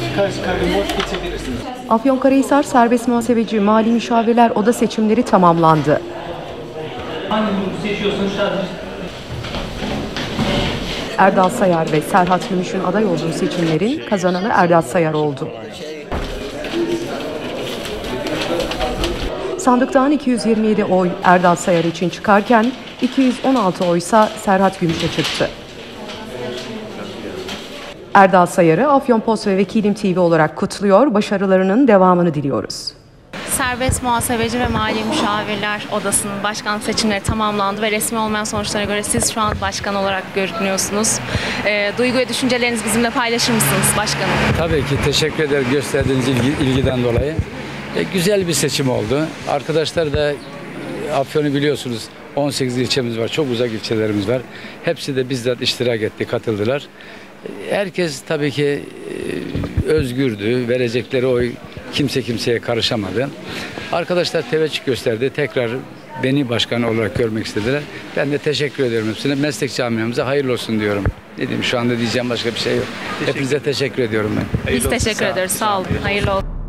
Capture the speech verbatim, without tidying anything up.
Afyonkarahisar Serbest Muhasebeci Mali Müşavirler Oda seçimleri tamamlandı. Erdal Sayar ve Serhat Gümüş'ün aday olduğu seçimlerin kazananı Erdal Sayar oldu. Sandıktan iki yüz yirmi yedi oy Erdal Sayar için çıkarken iki yüz on altı oysa Serhat Gümüş'e çıktı. Erdal Sayar'ı Afyonpost ve Vekilim T V olarak kutluyor, başarılarının devamını diliyoruz. Serbest Muhasebeci ve Mali Müşavirler Odası'nın başkan seçimleri tamamlandı ve resmi olmayan sonuçlara göre siz şu an başkan olarak görünüyorsunuz. E, duygu ve düşüncelerinizi bizimle paylaşır mısınız başkanım? Tabii ki teşekkür ederim gösterdiğiniz ilgi, ilgiden dolayı. E, güzel bir seçim oldu. Arkadaşlar da Afyon'u biliyorsunuz, on sekiz ilçemiz var, çok uzak ilçelerimiz var. Hepsi de bizzat iştirak etti, katıldılar. Herkes tabii ki özgürdü, verecekleri oy kimse kimseye karışamadı. Arkadaşlar teveccüh gösterdi, tekrar beni başkan olarak görmek istediler. Ben de teşekkür ediyorum hepsine. Meslek camiamıza hayırlı olsun diyorum. Ne diyeyim, şu anda diyeceğim başka bir şey yok. Teşekkür. Hepinize teşekkür ediyorum ben. Biz teşekkür ederiz, sağ olun, hayırlı olsun.